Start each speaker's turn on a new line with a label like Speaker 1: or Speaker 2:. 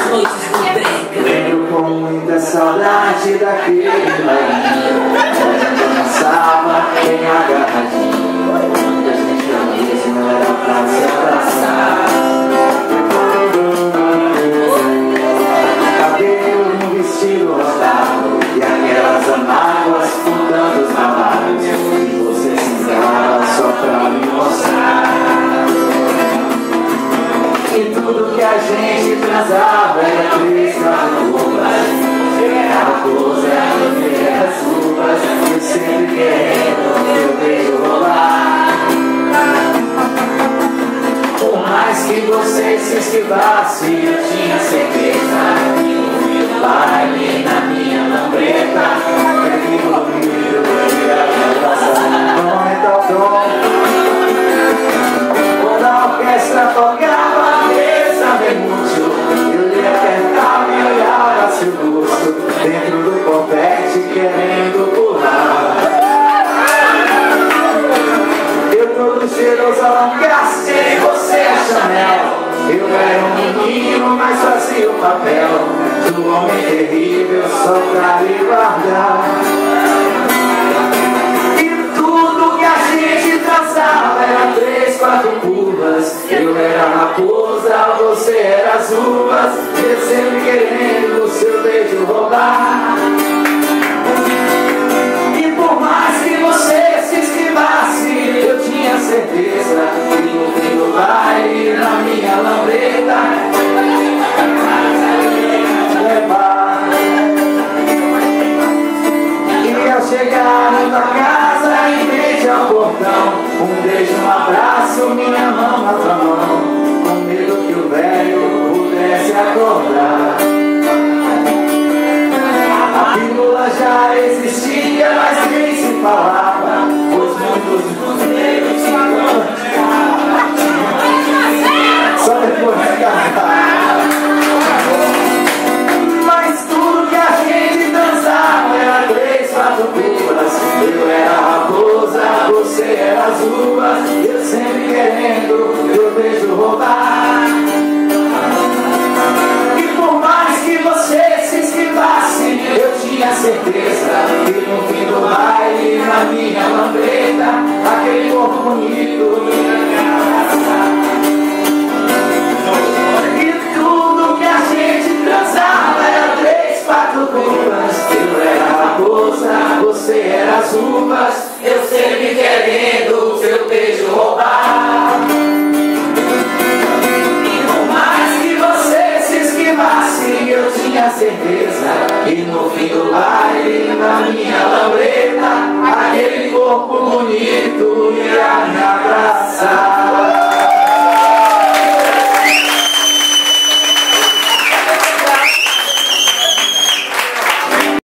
Speaker 1: noites do Brega.
Speaker 2: Lembro com muita saudade daquele bailinho onde dançava bem agarradinho, onde a gente mesmo era pra se abraçar. Cabelo no vestido rosado e aquelas amágoas fundando os babados, e você se entrava só pra me mostrar. E tudo que a gente transava era 3, 4 roupas. Era raposa, era as uvas, eu sempre querendo meu beijo rolar. Por mais que você se esquivasse, eu tinha certeza que no fim do baile, na minha lambreta, aquele movimento eu ia me abraçar. Aumenta o tom, quando a orquestra tocava eu lhe apertava e olhava seu rosto dentro do confete querendo pular. Eu todo cheiroso alongasse e você a Chanel. Eu era um menino, mas fazia o papel do homem terrível só pra lhe guardar. E tudo que a gente dançava era 3, 4 curvas. Eu era a raposa, você era as uvas, eu sempre querendo o seu beijo roubar. E por mais que você se esquivasse, eu tinha certeza que no fim do baile, na minha lambreta, levar. E ao chegar na tua casa, em frente ao portão, um beijo, um abraço, minha mão na tua mão, com medo que o velho pudesse acordar. A pílula já existia, mas nem se falava, pois muitos negros se só depois de casar. Mas tudo que a gente dançava era 3, 4 curvas. Eu era a raposa, você era as uvas, eu sempre querendo meu beijo roubar. E por mais que você se esquivasse, eu tinha certeza que no fim do baile, na minha lambreta, aquele corpo bonito ia abraçar. E tudo que a gente transava era 3, 4 curvas. Eu era a raposa, você era as uvas, eu sempre querendo o seu beijo roubar. E por mais que você se esquivasse, eu tinha certeza que no fim do baile, na minha lambreta, aquele corpo bonito